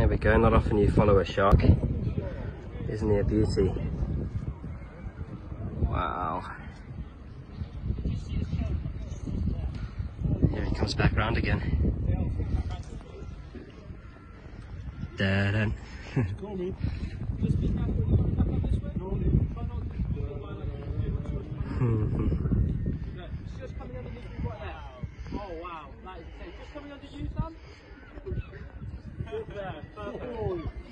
There we go, not often you follow a shark. Isn't he a beauty? Wow. Here he comes back round again. Da-dun. Just coming underneath you right there. Oh wow, that is insane. Just coming under you, Sam. Good there, perfect.